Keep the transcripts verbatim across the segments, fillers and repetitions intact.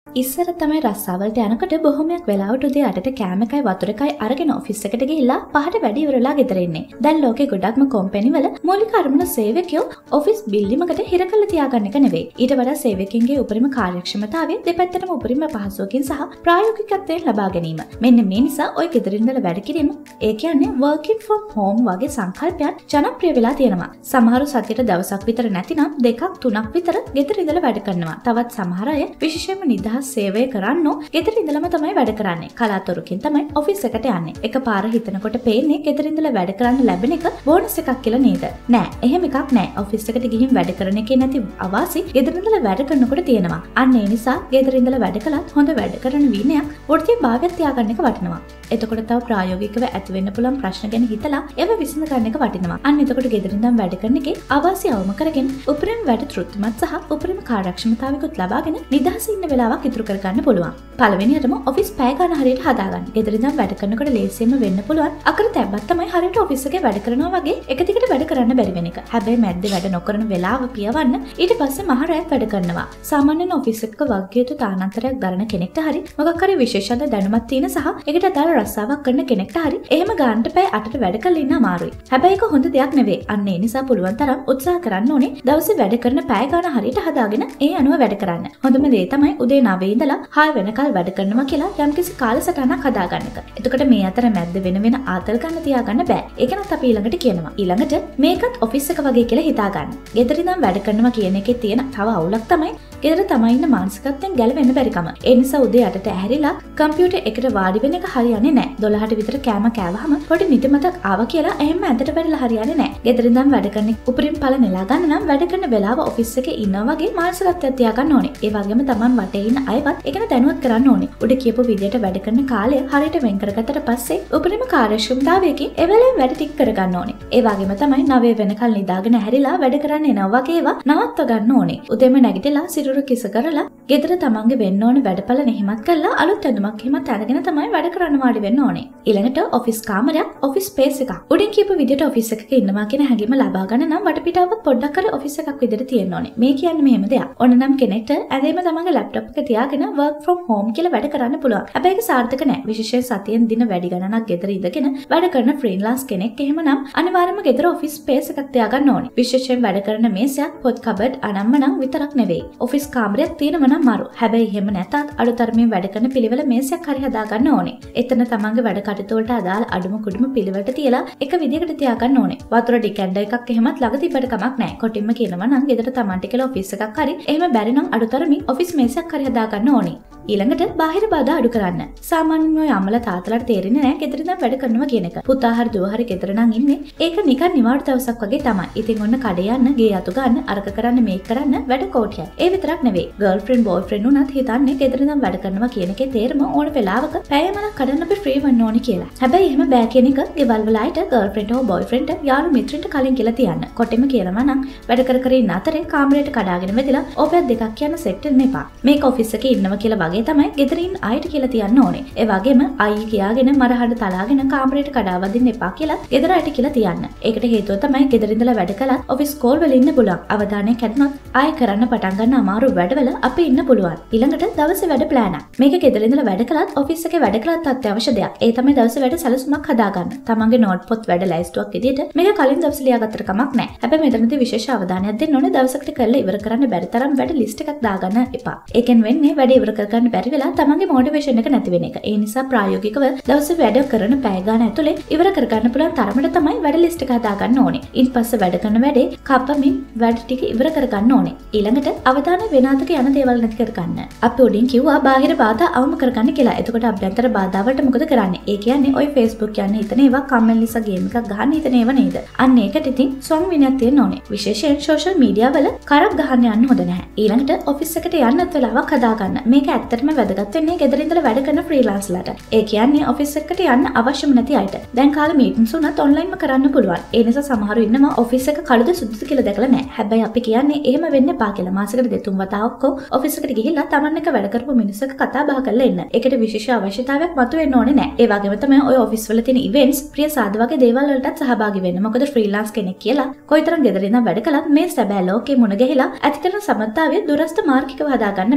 ඉස්සර තමයි රස්සාවලට යනකොට බොහොමයක් වෙලාවට උදේ අටට කෑම එකයි වතුර එකයි අරගෙන ඔෆිස් එකට ගිහිල්ලා පහට වැඩි ඉවරලා ගෙදර එන්නේ. දැන් ලෝකේ ගොඩක්ම කම්පැනි වල මූලික අරමුණ සේවකයෝ ඔෆිස් බිල්ඩිමකට හිර කරලා තියාගන්න එක නෙවෙයි. ඊට වඩා සේවකයන්ගේ උපරිම කාර්යක්ෂමතාවය දෙපැත්තටම උපරිම පහසුවකින් සහ ප්‍රායෝගිකත්වයෙන් ලබා ගැනීම. මෙන්න මේ නිසා ඔය ගෙදරින් ඉඳලා වැඩ කිරීම, ඒ කියන්නේ working from home වගේ සංකල්පයන් ජනප්‍රිය වෙලා තියෙනවා. සමහරු සතියට දවසක් විතර නැතිනම් දෙකක් තුනක් විතර ගෙදර ඉඳලා වැඩ කරනවා. තවත් සමහර අය විශේෂයෙන්ම නිදහස් සේවය කරන්නෝ ගෙදර ඉඳලම තමයි වැඩ කරන්නේ. කලාතුරකින් තමයි ඔෆිස් එකට යන්නේ. එකපාර හිතනකොට පේන්නේ ගෙදර ඉඳලා වැඩ කරන්න ලැබෙන එක බෝනස් එකක් කියලා නේද? නෑ, එහෙම එකක් නෑ. ඔෆිස් එකට ගිහින් වැඩ කරන එකේ නැති අවාසි ගෙදර ඉඳලා වැඩ කරනකොට තියෙනවා. අන්න ඒ නිසා ගෙදර ඉඳලා වැඩ කළත් හොඳ වැඩ කරන විනයක් වෘත්තීයභාවයක් තියාගන්න එක වටිනවා. එතකොට තව ප්‍රායෝගිකව ඇති වෙන්න පුළුවන් ප්‍රශ්න ගැන හිතලා ඒව විසඳ ගන්න එක වටිනවා. අන්න එතකොට ගෙදර ඉඳන් වැඩ කරන එකේ අවාසි අවම කරගෙන උපරිම වැඩ තෘප්තිමත් සහ උපරිම කාර්යක්ෂමතාවයකුත් ලබාගෙන නිදහස ඉන්න වෙලාවක් ඉතුරු කරගන්න පුළුවන්. පළවෙනියටම ඔෆිස් පැය ගන්න හරියට හදාගන්න. ගෙදර ඉඳන් වැඩ කරනකොට ලේසියෙන්ම වෙන්න පුළුවන් අකරතැබ්බක් තමයි හරියට ඔෆිස් එකේ වැඩ කරනවා වගේ එක දිගට වැඩ කරන්න බැරි වෙන එක. හැබැයි මැද්දේ වැඩ නොකරන වෙලාව පියවන්න ඊට පස්සේ මහ රැයක් වැඩ කරනවා. සාමාන්‍යයෙන් ඔෆිස් එකක වගකීතු තානාන්තරයක් දරන කෙනෙක්ට හරි මොකක් හරි විශේෂ දැනුමක් තියෙන සහ ඒකට අදාළ රස්සාවක් කරන කෙනෙක්ට හරි එහෙම ගන්නට පැය අටට වැඩ කරලා ඉන්න අමාරුයි. හැබැයි ඒක හොඳ දෙයක් නෙවෙයි. අන්න ඒ නිසා පුළුවන් තරම් උත්සාහ කරන්න ඕනේ දවසේ වැඩ කරන පැය ගන්න හරියට හදාගෙන ඒ අනුව වැඩ කරන්න. හොඳම දේ තමයි උදේ නවය ඉඳලා හය වෙනකල් වැඩ කරනවා කියලා යම්කිසි කාලසටහනක් හදාගන්න එක. එතකොට මේ අතර මැද්ද වෙන වෙන ආතල් ගන්න තියාගන්න බෑ. ඒකනත් අපි ඊළඟට කියනවා. ඊළඟට මේකත් ඔෆිස් එක වගේ කියලා හිතාගන්න. ගෙදර ඉඳන් වැඩ කරනවා කියන එකේ තියෙන තව අවුලක් තමයි ගෙදර තමයි ඉන්න මානසිකත්වයෙන් ගැලවෙන්න බැරිකම. ඒ නිසා උදේ අටට ඇහැරිලා කම්පියුටර් එකට වාඩි වෙන එක හරියන්නේ නැහැ. දොළහට විතර කෑම කෑවහම පොඩි නිදිමතක් ආවා කියලා එහෙම ඇඳට වැටලා හරියන්නේ නැහැ. ගෙදර ඉඳන් වැඩ කරන උපරිම ඵල නෙලා ගන්න නම් වැඩ කරන වෙලාව ඔෆිස් එකේ ඉන්නා වගේ මානසිකත්වයක් තියාගන්න ඕනේ. ඒ වගේම Taman වටේ ඉන්න අයවත් ඒකන දැනුවත් කරන්න ඕනේ. උඩ කියපු විදියට වැඩ කරන කාලය හරියට වෙන් කරගත්තට පස්සේ උපරිම කාර්යක්ෂමතාවයකින් ඒ වෙලාවෙන් වැඩ ටික කරගන්න ඕනේ. ඒ වගේම තමයි නවය වෙනකල් නිදාගෙන ඇහැරිලා වැඩ කරන්න එනවා වගේ ඒවා නවත්ව ගන්න ඕනේ. උදේම නැගිටලා සිරුර කිස කරලා ගෙදර තමන්ගේ වෙන්න ඕනේ වැඩපළ නිහිමත් කරලා අලුත් ඇඳුමක් හිමත් අරගෙන තමයි වැඩ කරන්න වාඩි වෙන්න ඕනේ. ඊළඟට ඔෆිස් කාමරයක්, ඔෆිස් ස්පේස් එකක්. උඩින් කියපු විදියට ඔෆිස් එකක ඉන්නවා කියන හැඟීම ලබා ගන්න නම් වටපිටාවක් පොඩ්ඩක් කර ඔෆිස් එකක් විදියට තියෙන්න ඕනේ. මේ කියන්නේ මෙහෙම දෙයක්. ඕන නම් කෙනෙක්ට ඇඳේම තමන්ගේ ලැප්ටොප් එක තියාගෙන work from home කියලා වැඩ කරන්න පුළුවන්. හැබැයි ඒක සාර්ථක නෑ. විශේෂයෙන් සතියෙන් දින වැඩි ගණනක් ගෙදර ඉඳගෙන වැඩ කරන ෆ්‍රීලාන්ස් කෙනෙක් එහෙමනම් අනිවාර්යයෙන්ම ගෙදර ඔෆිස් ස්පේස් එකක් තියාගන්න ඕනේ. විශේෂයෙන් වැඩ කරන මේසයක්, පොත් කබඩ් අනම්මනම් විතරක් නෙවෙයි. ඔෆිස් කාමරයක් තියෙනම නම් මරු. හැබැයි එහෙම නැතත් අඩුතරමින් වැඩ කරන පිළිවෙල මේසයක් හරි හදාගන්න ඕනේ. එතන තමන්ගේ වැඩ කටයුතු වලට අදාළ අඩුම කුඩුම පිළිවෙලට තියලා එක විදියකට තියාගන්න ඕනේ. වතුර ඩිකැන්ඩර් එකක් එහෙමත් ළඟ තිබ්බට කමක් නැහැ. කොටින්ම කියනවා නම් ගෙදර තමන්ට කියලා ඔෆිස් එකක් හරි එහෙම බැරි නම් අඩුතරමින් ඔෆිස් මේසයක් හරි හදාගන්න ඕනේ. ඊළඟට බාහිර බාධා අඩු කරන්න. සාමාන්‍යයෙන් ඔය අම්මලා තාත්තලාට තේරෙන්නේ නැහැ ගෙදර ඉඳන් වැඩ කරනවා කියන එක. පුතා හරි දුව හරි ගෙදර නම් ඉන්නේ. ඒක නිකන් නිවාඩු දවසක් වගේ තමයි. ඉතින් ඔන්න කඩේ යන්න, ගේ අතු ගන්න, අරක කරන්න, මේක කරන්න වැඩ කෝටියක්. ඒ විතරක් නෙවෙයි. ගර්ල්ෆ්‍රෙන්ඩ් බොයිෆ්‍රෙන්ඩ් උනත් හිතන්නේ ගෙදර ඉඳන් වැඩ කරනවා කියන එකේ තේරුම ඕන වෙලාවක පැයමනක් කඩන්න අපි ෆ්‍රී වෙන්න ඕනේ කියලා. හැබැයි එහෙම බෑ කියන එක ගෙවල් වල අයට ගර්ල්ෆ්‍රෙන්ඩ් හෝ බොයිෆ්‍රෙන්ඩ් යාළු මිත්‍රෙන්ට කලින් කියලා තියන්න. කොටෙම කියනවා නම් වැඩ කර කර ඉන්න අතරේ කාමරයට කඩාගෙන වැදිලා ඔබත් දෙකක් කියන සෙට් වෙන්න එපා. මේක ඔෆිස් එකේ ඉන්නවා කියලා වගේ තමයි ගෙදරින් අයට කියලා තියන්න ඕනේ. ඒ වගේම අයිය කියාගෙන මරහඬ තලාගෙන කාමරයට කඩාවදින්න එපා කියලා ගෙදර අයට කියලා තියන්න. ඒකට හේතුව තමයි ගෙදර ඉඳලා වැඩ කළත් ඔෆිස් කෝල් වල ඉන්න පුළුවන්. අවධානය කැඩුනොත් ආයෙ කරන්න පටන් ගන්න අමාරු වැඩවල අපි ඉන්න පුළුවන්. ඊළඟට දවසේ වැඩ ප්ලෑන් එක. මේක ගෙදර ඉඳලා වැඩ කළත් ඔෆිස් එකේ වැඩ කළත් අත්‍යවශ්‍ය දෙයක්. ඒ තමයි දවසේ වැඩ සැලසුමක් හදාගන්න. තමන්ගේ නෝට් පොත් වැඩ ලයිස්ට්ුවක් විදියට මේක කලින් දවසේ ලියාගත්තට කමක් නැහැ. හැබැයි මෙතනදී විශේෂ අවධානයක් දෙන්න ඕනේ දවසකට කරලා ඉවර කරන්න බැරි තරම් වැඩ ලිස්ට් එකක් දාගන්න එපා. ඒකෙන් වෙන්නේ වැඩ ඉවර කරගන්න බැරි වෙලා තමන්ගේ මොටිවේෂන් එක නැති වෙන එක. ඒ නිසා ප්‍රායෝගිකව දවසේ වැඩ කරන පැය ගාන ඇතුලේ ඉවර කරගන්න පුළුවන් තරමට තමයි වැඩ ලිස්ට් එක හදාගන්න ඕනේ. ඊට වැඩ කරන වැඩේ කපමින් වැඩ ටික ඉවර කරගන්න ඕනේ. ඊළඟට අවධානය වෙනාතක යන දේවල් නැති කරගන්න. අපි උඩින් කිව්වා බාහිර බාධා අවම කරගන්න කියලා. එතකොට අභ්‍යන්තර බාධා වලට මොකද කරන්නේ? ඒ කියන්නේ ඔය Facebook යන හිතන ඒවා කම්මැලි නිසා ගේම් එකක් ගහන්න හිතන ඒවා නේද? අන්න ඒකට ඉතින් ස්වංවිනයක් තියෙන්න ඕනේ. විශේෂයෙන් සෝෂල් මීඩියා වල කරක් ගහන්න යන්න හොඳ නැහැ. ඊළඟට ඔෆිස් එකට යන්නත් වෙලාවක් හදාගන්න. මේක ඇත්තටම වැදගත් වෙන්නේ ගෙදර ඉඳලා වැඩ කරන ෆ්‍රීලාන්ස්ලාට. ඒ කියන්නේ ඔෆිස් එකට යන්න අවශ්‍යම නැති අයට. දැන් කාලේ මීටින්ස් උනත් ඔන්ලයින්ම කරන්න පුළුවන්. ඒ නිසා සමහරු ඉන්නවා ඔෆිස් එක කළුද සුදුසු කියලා දැකලා නැහැ. හැබැයි අපි කියන්නේ එහෙම වෙන්න එපා කියලා. මාසෙකට දෙතුන් වතාවක් ඔෆිස් එකට ගිහිල්ලා Taman එක වැඩ කරපු මිනිස්සුක කතා බහ කරලා එන්න. ඒකට විශේෂ අවශ්‍යතාවයක් මතුවෙන්න ඕනේ නැහැ. ඒ වගේම තමයි ඔය ඔෆිස් වල තියෙන ඉවෙන්ට්ස්, ප්‍රිය සාද වගේ දේවල් වලටත් සහභාගී වෙන්න. මොකද ෆ්‍රීලාන්ස් කෙනෙක් කියලා කොයිතරම් ගෙදර ඉඳන් වැඩ කළත් මේ සැබෑ ලෝකේ මුණ ගැහිලා ඇති කරන සමත්තාවය දුරස්ත මාර්ගිකව හදාගන්න බෑ.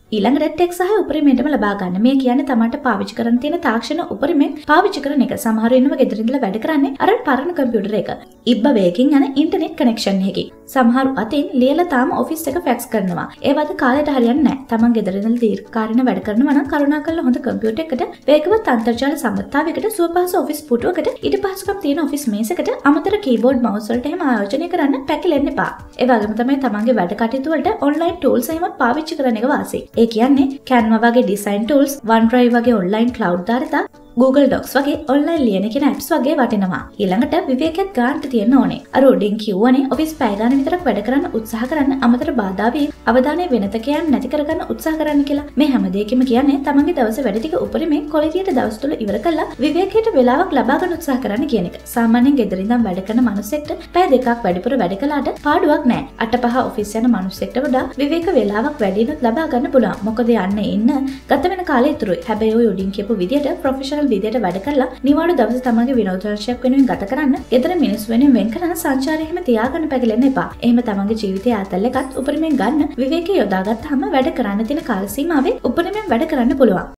ඊළඟට ටෙක් සහ උපරිමයටම ලබා ගන්න. මේ කියන්නේ තමන්ට පාවිච්චි කරන්න තියෙන තාක්ෂණ උපරිමයෙන් පාවිච්චි කරන එක. සමහර වෙනම ගෙදර ඉඳලා වැඩ කරන්නේ අර පරණ කම්පියුටර් එක. ඉබ්බ වේගකින් යන ඉන්ටර්නෙට් කනෙක්ෂන් එකකින්. සමහරු අතින් ලියලා තාම ඔෆිස් එක ෆැක්ස් කරනවා. ඒ වගේ කාලයට හරියන්නේ නැහැ. තමන් ගෙදර ඉඳලා දීර්ඝකාලීන වැඩ කරනවා නම් කරුණාකරලා හොඳ කම්පියුටර් එකකට වේගවත් අන්තර්ජාල සම්බන්ධතාවයකට සුවපහසු ඔෆිස් පුටුවකට ඊට පහසුකම් තියෙන ඔෆිස් මේසයකට අමතර කීබෝඩ් මවුස් වලට එහෙම ආයෝජනය කරන්න පැකිලෙන්න එපා. ඒ වගේම තමයි තමන්ගේ වැඩ කටයුතු වලට ඔන්ලයින් ටූල්ස් එහෙම පාවිච්චි කරන එක වාසි. ඒ කියන්නේ Canva වගේ ඩිසයින් ටූල්ස්, OneDrive වගේ ඔන්ලයින් ක්ලවුඩ් ධාරිතා, Google Docs වගේ ඔන්ලයින් ලියන කියන apps වගේ වටිනවා. ඊළඟට විවේකයක් ගන්නට තියෙන්න ඕනේ. අර උඩින් කියවනේ ඔෆිස් පැය ගාන විතරක් වැඩ කරන්න උත්සාහ කරන්න අමතර බාධා වී අවධානය වෙනතකයන් නැති කරගන්න උත්සාහ කරන්න කියලා. මේ හැම දෙයකම කියන්නේ තමන්ගේ දවසේ වැඩ ටික උපරිමයෙන් කොලිටියට දවස් තුල ඉවර කළා විවේකයට වෙලාවක් ලබා ගන්න උත්සාහ කරන්න කියන එක. සාමාන්‍යයෙන් ගෙදර ඉඳන් වැඩ කරන මිනිස්සෙක්ට පැය දෙකක් වැඩිපුර වැඩ කළාට පාඩුවක් නැහැ. අට පහ ඔෆිස් යන මිනිස්සෙක්ට වඩා විවේක වෙලාවක් වැඩිනුත් ලබා ගන්න පුළුවන්. මොකද යන්නේ ඉන්න ගත වෙන කාලය ඉතුරුයි. හැබැයි ඔය උඩින් කියපු විදියට ප්‍රොෆෙෂනල් විදියට වැඩ කරලා නිවාඩු දවසේ තමන්ගේ විනෝදාංශයක් වෙනුවෙන් ගත කරන්න, ගෙදර මිනිස්සු වෙනුවෙන් වෙන් කරන සංචාරය එහෙම තියාගන්න පැකිලෙන්න එපා. එහෙම තමන්ගේ ජීවිතයේ ආතල් එකත් උපරිමයෙන් ගන්න විවේකී යොදාගත්තාම වැඩ කරන්න තියෙන කාල සීමාවේ උපරිමයෙන් වැඩ කරන්න පුළුවන්.